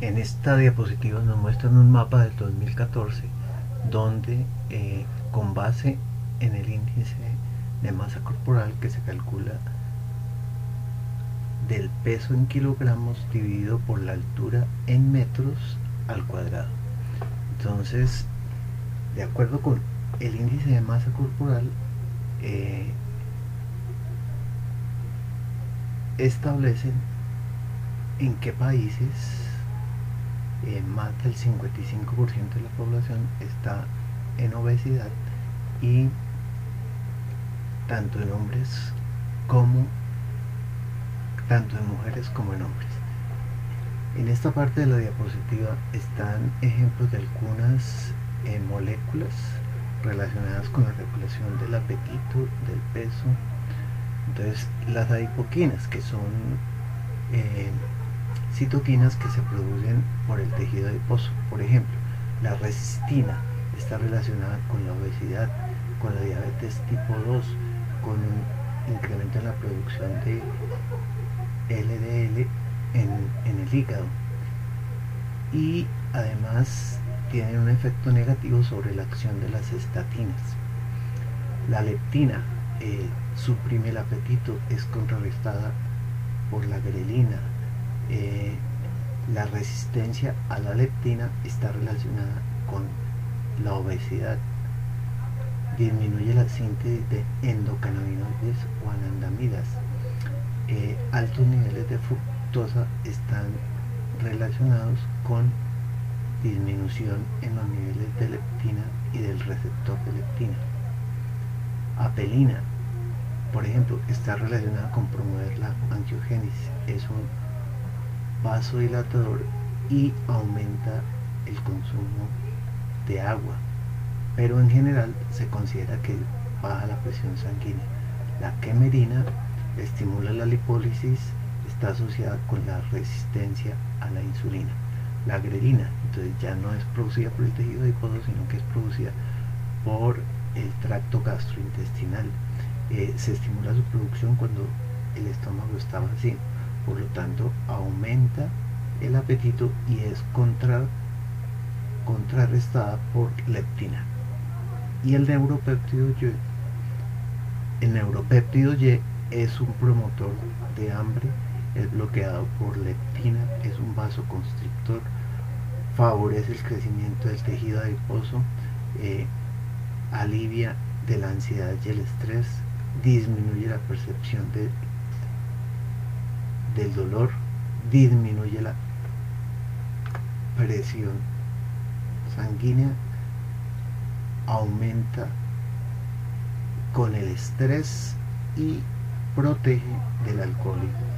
En esta diapositiva nos muestran un mapa del 2014 donde con base en el índice de masa corporal que se calcula del peso en kilogramos dividido por la altura en metros al cuadrado. Entonces, de acuerdo con el índice de masa corporal, establecen en qué países más del 55% de la población está en obesidad, y tanto en hombres como tanto en mujeres como en hombres. En esta parte de la diapositiva están ejemplos de algunas moléculas relacionadas con la regulación del apetito, del peso. Entonces, las adipoquinas, que son citoquinas que se producen por el tejido adiposo. Por ejemplo, la resistina está relacionada con la obesidad, con la diabetes tipo 2, con un incremento en la producción de LDL en el hígado, y además tiene un efecto negativo sobre la acción de las estatinas. La leptina suprime el apetito, es contrarrestada por la grelina. La resistencia a la leptina está relacionada con la obesidad. Disminuye la síntesis de endocannabinoides o anandamidas. Altos niveles de fructosa están relacionados con disminución en los niveles de leptina y del receptor de leptina. Apelina, por ejemplo, está relacionada con promover la angiogénesis. Es un vasodilatador y aumenta el consumo de agua, pero en general se considera que baja la presión sanguínea. La quemerina estimula la lipólisis, está asociada con la resistencia a la insulina. La grelina, entonces, ya no es producida por el tejido adiposo, sino que es producida por el tracto gastrointestinal. Se estimula su producción cuando el estómago está vacío, por lo tanto aumenta el apetito y es contrarrestada por leptina. Y el neuropéptido Y es un promotor de hambre, es bloqueado por leptina, es un vasoconstrictor, favorece el crecimiento del tejido adiposo, alivia de la ansiedad y el estrés, disminuye la percepción del dolor, disminuye la presión sanguínea, aumenta con el estrés y protege del alcoholismo.